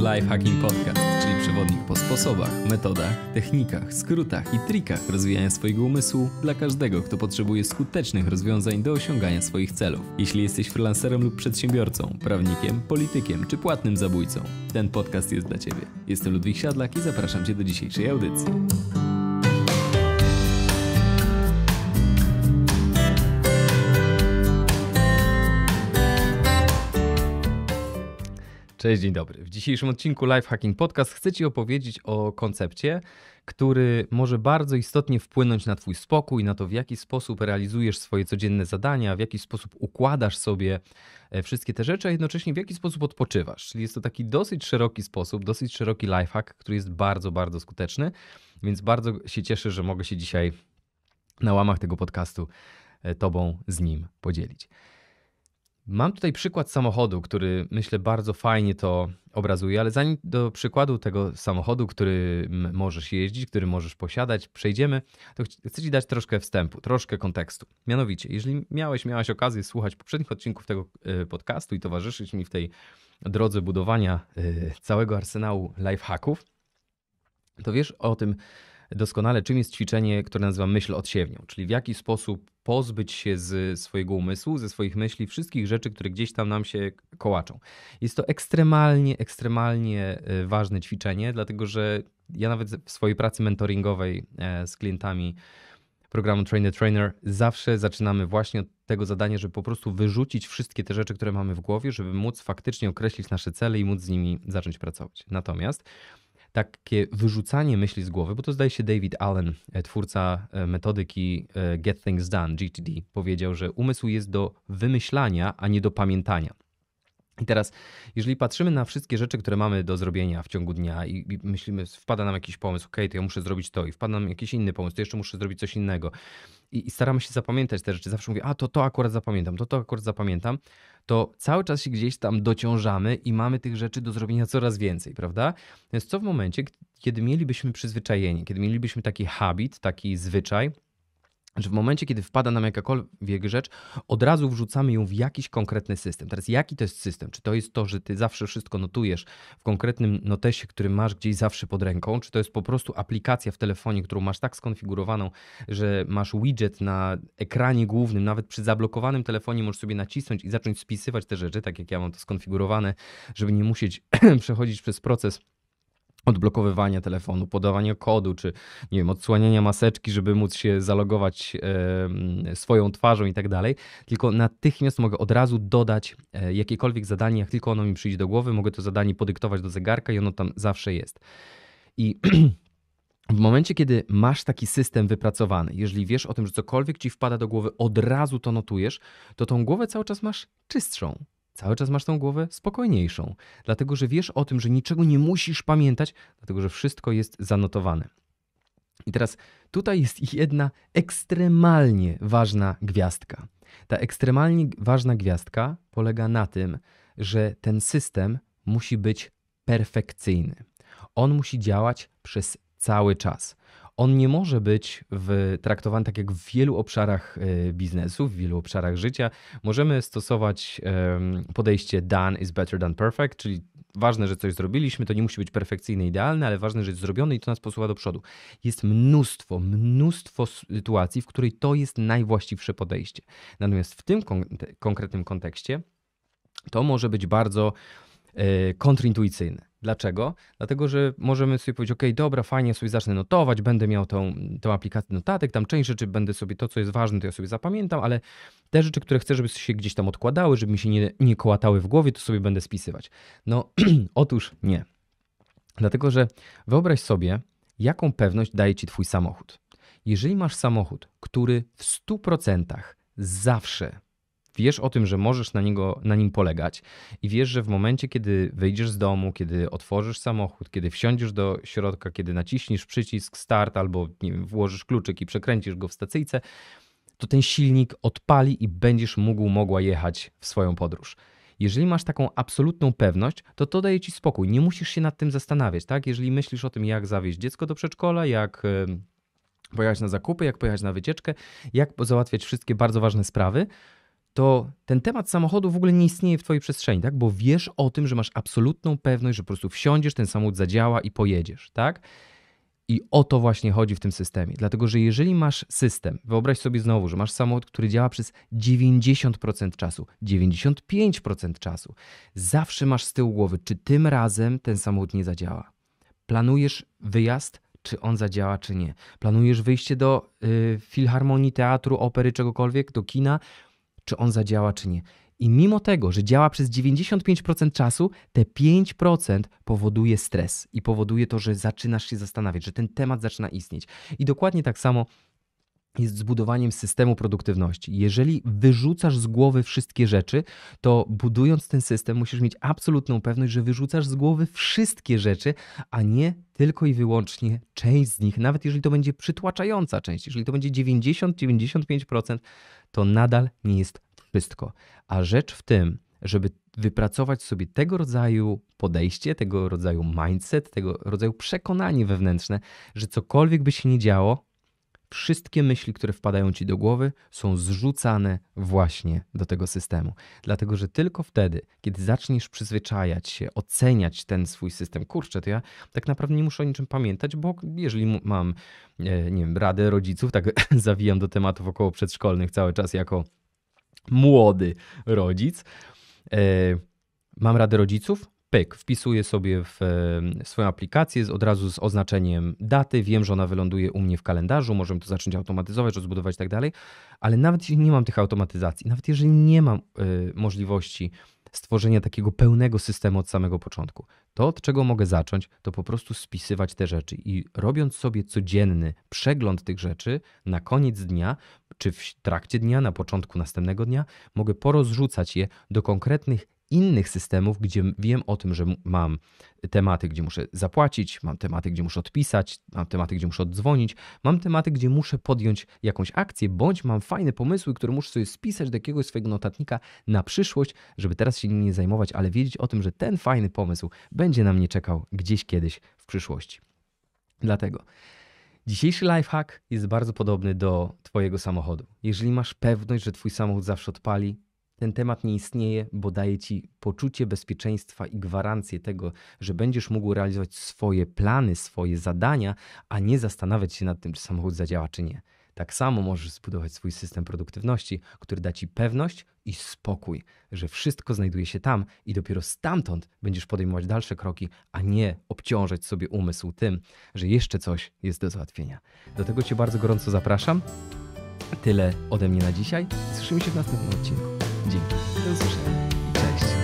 Life Hacking Podcast, czyli przewodnik po sposobach, metodach, technikach, skrótach i trikach rozwijania swojego umysłu dla każdego, kto potrzebuje skutecznych rozwiązań do osiągania swoich celów. Jeśli jesteś freelancerem lub przedsiębiorcą, prawnikiem, politykiem czy płatnym zabójcą, ten podcast jest dla Ciebie. Jestem Ludwik Siadlak i zapraszam Cię do dzisiejszej audycji. Cześć, dzień dobry. W dzisiejszym odcinku Life Hacking Podcast chcę Ci opowiedzieć o koncepcie, który może bardzo istotnie wpłynąć na Twój spokój, na to, w jaki sposób realizujesz swoje codzienne zadania, w jaki sposób układasz sobie wszystkie te rzeczy, a jednocześnie w jaki sposób odpoczywasz. Czyli jest to taki dosyć szeroki sposób, dosyć szeroki lifehack, który jest bardzo, bardzo skuteczny, więc bardzo się cieszę, że mogę się dzisiaj na łamach tego podcastu Tobą z nim podzielić. Mam tutaj przykład samochodu, który myślę bardzo fajnie to obrazuje, ale zanim do przykładu tego samochodu, który możesz jeździć, który możesz posiadać, przejdziemy, to chcę Ci dać troszkę wstępu, troszkę kontekstu. Mianowicie, jeżeli miałaś okazję słuchać poprzednich odcinków tego podcastu i towarzyszyć mi w tej drodze budowania całego arsenału lifehacków, to wiesz o tym doskonale, czym jest ćwiczenie, które nazywam myśl odsiewnią, czyli w jaki sposób pozbyć się z swojego umysłu, ze swoich myśli, wszystkich rzeczy, które gdzieś tam nam się kołaczą. Jest to ekstremalnie ważne ćwiczenie, dlatego że ja nawet w swojej pracy mentoringowej z klientami programu Train the Trainer zawsze zaczynamy właśnie od tego zadania, żeby po prostu wyrzucić wszystkie te rzeczy, które mamy w głowie, żeby móc faktycznie określić nasze cele i móc z nimi zacząć pracować. Natomiast takie wyrzucanie myśli z głowy, bo to zdaje się David Allen, twórca metodyki Get Things Done, GTD, powiedział, że umysł jest do wymyślania, a nie do pamiętania. I teraz, jeżeli patrzymy na wszystkie rzeczy, które mamy do zrobienia w ciągu dnia i myślimy, wpada nam jakiś pomysł, to ja muszę zrobić to i wpada nam jakiś inny pomysł, to jeszcze muszę zrobić coś innego i staramy się zapamiętać te rzeczy, zawsze mówię, to akurat zapamiętam, to akurat zapamiętam, to cały czas się gdzieś tam dociążamy i mamy tych rzeczy do zrobienia coraz więcej, prawda? Więc co w momencie, kiedy mielibyśmy przyzwyczajenie, kiedy mielibyśmy taki habit, taki zwyczaj, że w momencie, kiedy wpada nam jakakolwiek rzecz, od razu wrzucamy ją w jakiś konkretny system. Teraz jaki to jest system? Czy to jest to, że ty zawsze wszystko notujesz w konkretnym notesie, który masz gdzieś zawsze pod ręką? Czy to jest po prostu aplikacja w telefonie, którą masz tak skonfigurowaną, że masz widget na ekranie głównym, nawet przy zablokowanym telefonie możesz sobie nacisnąć i zacząć spisywać te rzeczy, tak jak ja mam to skonfigurowane, żeby nie musieć przechodzić przez proces odblokowywania telefonu, podawania kodu, czy nie wiem, odsłaniania maseczki, żeby móc się zalogować swoją twarzą i tak dalej, tylko natychmiast mogę od razu dodać jakiekolwiek zadanie, jak tylko ono mi przyjdzie do głowy, mogę to zadanie podyktować do zegarka i ono tam zawsze jest. I w momencie, kiedy masz taki system wypracowany, jeżeli wiesz o tym, że cokolwiek ci wpada do głowy, od razu to notujesz, to tą głowę cały czas masz czystszą. Cały czas masz tą głowę spokojniejszą, dlatego że wiesz o tym, że niczego nie musisz pamiętać, dlatego że wszystko jest zanotowane. I teraz tutaj jest jedna ekstremalnie ważna gwiazdka. Ta ekstremalnie ważna gwiazdka polega na tym, że ten system musi być perfekcyjny. On musi działać przez cały czas. On nie może być traktowany tak jak w wielu obszarach biznesu, w wielu obszarach życia. Możemy stosować podejście done is better than perfect, czyli ważne, że coś zrobiliśmy, to nie musi być perfekcyjne, idealne, ale ważne, że jest zrobione i to nas posuwa do przodu. Jest mnóstwo sytuacji, w której to jest najwłaściwsze podejście. Natomiast w tym konkretnym kontekście to może być bardzo kontrintuicyjne. Dlaczego? Dlatego, że możemy sobie powiedzieć, dobra, fajnie, sobie zacznę notować, będę miał tą aplikację notatek, tam część rzeczy będę sobie, to co jest ważne, to ja sobie zapamiętam, ale te rzeczy, które chcę, żeby się gdzieś tam odkładały, żeby mi się nie kołatały w głowie, to sobie będę spisywać. No, otóż nie. Dlatego, że wyobraź sobie, jaką pewność daje ci twój samochód. Jeżeli masz samochód, który w 100% zawsze wiesz o tym, że możesz na nim polegać i wiesz, że w momencie, kiedy wyjdziesz z domu, kiedy otworzysz samochód, kiedy wsiądziesz do środka, kiedy naciśniesz przycisk start albo nie wiem, włożysz kluczyk i przekręcisz go w stacyjce, to ten silnik odpali i będziesz mogła jechać w swoją podróż. Jeżeli masz taką absolutną pewność, to daje ci spokój. Nie musisz się nad tym zastanawiać, tak? Jeżeli myślisz o tym, jak zawieźć dziecko do przedszkola, jak pojechać na zakupy, jak pojechać na wycieczkę, jak załatwiać wszystkie bardzo ważne sprawy, to ten temat samochodu w ogóle nie istnieje w twojej przestrzeni, tak? Bo wiesz o tym, że masz absolutną pewność, że po prostu wsiądziesz, ten samochód zadziała i pojedziesz, tak? I o to właśnie chodzi w tym systemie. Dlatego, że jeżeli masz system, wyobraź sobie znowu, że masz samochód, który działa przez 90% czasu, 95% czasu, zawsze masz z tyłu głowy, czy tym razem ten samochód nie zadziała. Planujesz wyjazd, czy on zadziała, czy nie. Planujesz wyjście do filharmonii, teatru, opery, czegokolwiek, do kina, czy on zadziała, czy nie. I mimo tego, że działa przez 95% czasu, te 5% powoduje stres i powoduje to, że zaczynasz się zastanawiać, że ten temat zaczyna istnieć. I dokładnie tak samo jest z budowaniem systemu produktywności. Jeżeli wyrzucasz z głowy wszystkie rzeczy, to budując ten system musisz mieć absolutną pewność, że wyrzucasz z głowy wszystkie rzeczy, a nie tylko i wyłącznie część z nich. Nawet jeżeli to będzie przytłaczająca część, jeżeli to będzie 90-95%, to nadal nie jest wszystko. A rzecz w tym, żeby wypracować sobie tego rodzaju podejście, tego rodzaju mindset, tego rodzaju przekonanie wewnętrzne, że cokolwiek by się nie działo, wszystkie myśli, które wpadają ci do głowy, są zrzucane właśnie do tego systemu. Dlatego, że tylko wtedy, kiedy zaczniesz przyzwyczajać się, oceniać ten swój system, kurczę, to ja tak naprawdę nie muszę o niczym pamiętać, bo jeżeli mam, nie wiem, radę rodziców, tak zawijam do tematów około przedszkolnych cały czas jako młody rodzic, mam radę rodziców, pyk, wpisuję sobie w swoją aplikację od razu z oznaczeniem daty, wiem, że ona wyląduje u mnie w kalendarzu, możemy to zacząć automatyzować, rozbudować i tak dalej, ale nawet jeśli nie mam tych automatyzacji, nawet jeżeli nie mam możliwości stworzenia takiego pełnego systemu od samego początku, to od czego mogę zacząć, to po prostu spisywać te rzeczy i robiąc sobie codzienny przegląd tych rzeczy na koniec dnia, czy w trakcie dnia, na początku następnego dnia, mogę porozrzucać je do konkretnych innych systemów, gdzie wiem o tym, że mam tematy, gdzie muszę zapłacić, mam tematy, gdzie muszę odpisać, mam tematy, gdzie muszę oddzwonić, mam tematy, gdzie muszę podjąć jakąś akcję, bądź mam fajne pomysły, które muszę sobie spisać do jakiegoś swojego notatnika na przyszłość, żeby teraz się nimi nie zajmować, ale wiedzieć o tym, że ten fajny pomysł będzie na mnie czekał gdzieś kiedyś w przyszłości. Dlatego dzisiejszy lifehack jest bardzo podobny do twojego samochodu. Jeżeli masz pewność, że twój samochód zawsze odpali, ten temat nie istnieje, bo daje ci poczucie bezpieczeństwa i gwarancję tego, że będziesz mógł realizować swoje plany, swoje zadania, a nie zastanawiać się nad tym, czy samochód zadziała, czy nie. Tak samo możesz zbudować swój system produktywności, który da ci pewność i spokój, że wszystko znajduje się tam i dopiero stamtąd będziesz podejmować dalsze kroki, a nie obciążać sobie umysł tym, że jeszcze coś jest do załatwienia. Do tego cię bardzo gorąco zapraszam. Tyle ode mnie na dzisiaj. Słyszymy się w następnym odcinku. Dzięki. Do usłyszenia. Cześć.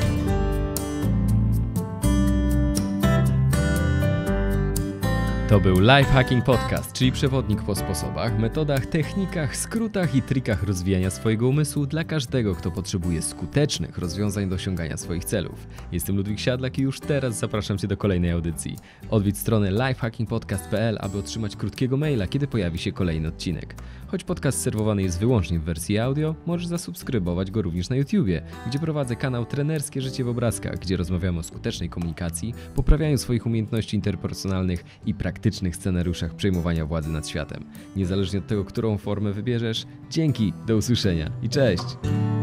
To był Lifehacking Podcast, czyli przewodnik po sposobach, metodach, technikach, skrótach i trikach rozwijania swojego umysłu dla każdego, kto potrzebuje skutecznych rozwiązań do osiągania swoich celów. Jestem Ludwik Siadlak i już teraz zapraszam Cię do kolejnej audycji. Odwiedź stronę lifehackingpodcast.pl, aby otrzymać krótkiego maila, kiedy pojawi się kolejny odcinek. Choć podcast serwowany jest wyłącznie w wersji audio, możesz zasubskrybować go również na YouTubie, gdzie prowadzę kanał Trenerskie Życie w Obrazkach, gdzie rozmawiamy o skutecznej komunikacji, poprawianiu swoich umiejętności interpersonalnych i praktycznych scenariuszach przejmowania władzy nad światem. Niezależnie od tego, którą formę wybierzesz, dzięki, do usłyszenia i cześć!